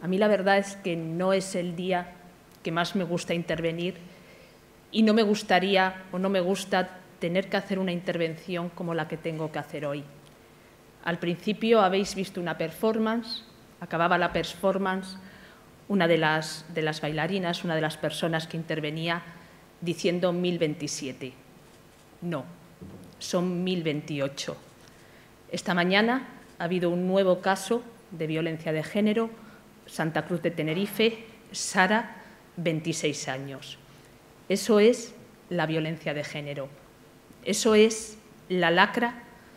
A mí la verdad es que no es el día que más me gusta intervenir y no me gustaría o no me gusta tener que hacer una intervención como la que tengo que hacer hoy. Al principio habéis visto una performance, acababa la performance, una de las bailarinas, una de las personas que intervenía diciendo 1027. No, son 1028. Esta mañana ha habido un nuevo caso de violencia de género, Santa Cruz de Tenerife, Sara, 26 años. Eso es la violencia de género. Eso es la lacra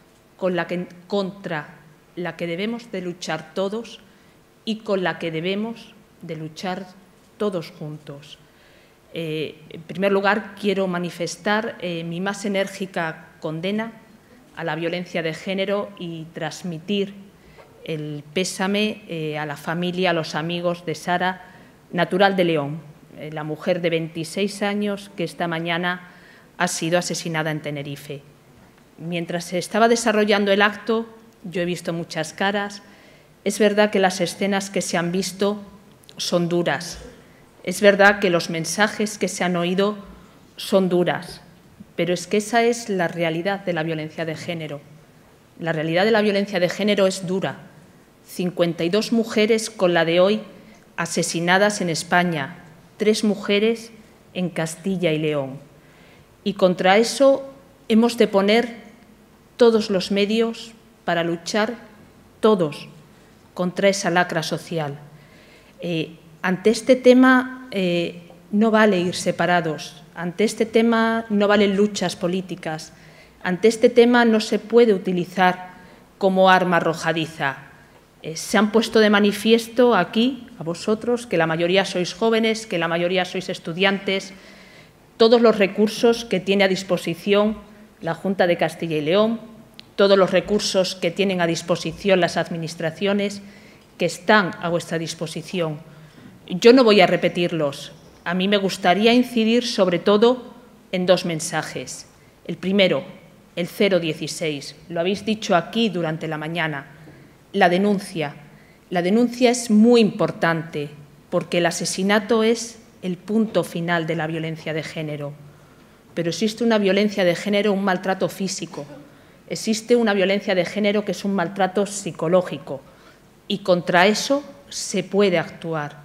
contra la que debemos de luchar todos y con la que debemos de luchar todos juntos. En primer lugar, quiero manifestar mi más enérgica condena a la violencia de género y transmitir el pésame a la familia, a los amigos de Sara, natural de León, la mujer de 26 años que esta mañana ha sido asesinada en Tenerife. Mientras se estaba desarrollando el acto, yo he visto muchas caras. Es verdad que las escenas que se han visto son duras. Es verdad que los mensajes que se han oído son duras, pero es que esa es la realidad de la violencia de género. La realidad de la violencia de género es dura. 52 mujeres con la de hoy asesinadas en España, 3 mujeres en Castilla y León. Y contra eso hemos de poner todos los medios para luchar todos contra esa lacra social. Ante este tema no vale ir separados, ante este tema no valen luchas políticas, ante este tema no se puede utilizar como arma arrojadiza. Se han puesto de manifiesto aquí, a vosotros, que la mayoría sois jóvenes, que la mayoría sois estudiantes, todos los recursos que tiene a disposición la Junta de Castilla y León, todos los recursos que tienen a disposición las administraciones, que están a vuestra disposición. Yo no voy a repetirlos. A mí me gustaría incidir sobre todo en 2 mensajes. El primero, el 016. Lo habéis dicho aquí durante la mañana. La denuncia. La denuncia es muy importante porque el asesinato es el punto final de la violencia de género. Pero existe una violencia de género, un maltrato físico. Existe una violencia de género que es un maltrato psicológico. Y contra eso se puede actuar.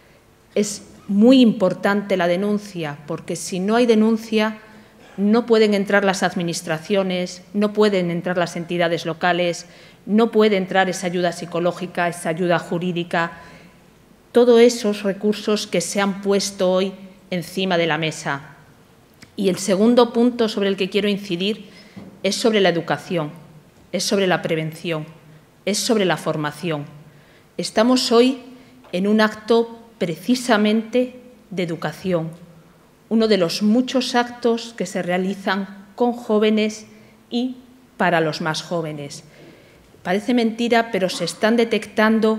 Es muy importante la denuncia, porque si no hay denuncia no pueden entrar las administraciones, no pueden entrar las entidades locales, no puede entrar esa ayuda psicológica, esa ayuda jurídica, todos esos recursos que se han puesto hoy encima de la mesa. Y el segundo punto sobre el que quiero incidir es sobre la educación, es sobre la prevención, es sobre la formación. Estamos hoy en un acto precisamente de educación, uno de los muchos actos que se realizan con jóvenes y para los más jóvenes. Parece mentira, pero se están detectando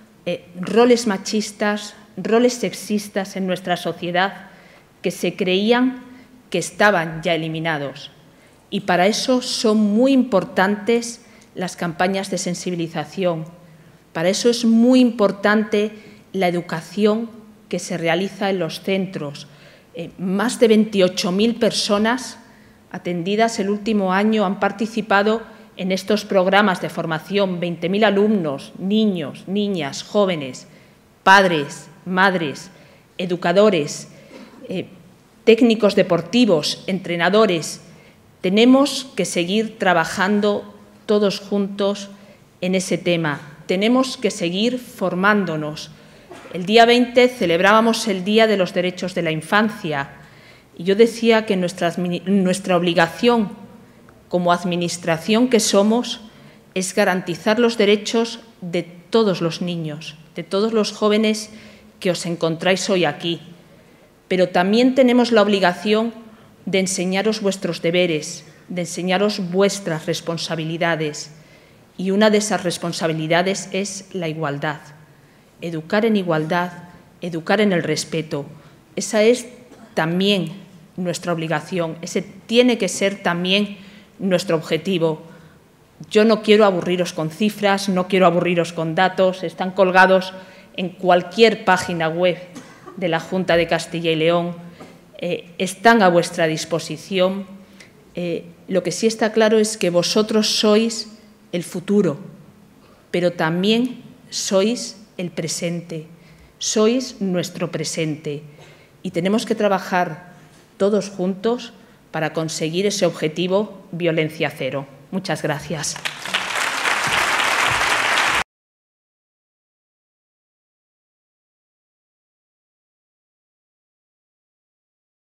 roles machistas, roles sexistas en nuestra sociedad que se creían que estaban ya eliminados. Y para eso son muy importantes las campañas de sensibilización. Para eso es muy importante la educación que se realiza en los centros. Más de 28.000 personas atendidas el último año han participado en estos programas de formación, 20.000 alumnos, niños, niñas, jóvenes, padres, madres, educadores, técnicos deportivos, entrenadores. Tenemos que seguir trabajando todos juntos en ese tema. Tenemos que seguir formándonos. El día 20 celebrábamos el Día de los Derechos de la Infancia y yo decía que nuestra obligación como administración que somos es garantizar los derechos de todos los niños, de todos los jóvenes que os encontráis hoy aquí. Pero también tenemos la obligación de enseñaros vuestros deberes, de enseñaros vuestras responsabilidades. Y una de esas responsabilidades es la igualdad. Educar en igualdad, educar en el respeto. Esa es también nuestra obligación, ese tiene que ser también nuestro objetivo. Yo no quiero aburriros con cifras, no quiero aburriros con datos, están colgados en cualquier página web de la Junta de Castilla y León, están a vuestra disposición. Lo que sí está claro es que vosotros sois el futuro, pero también sois el presente, sois nuestro presente y tenemos que trabajar todos juntos para conseguir ese objetivo violencia cero. Muchas gracias.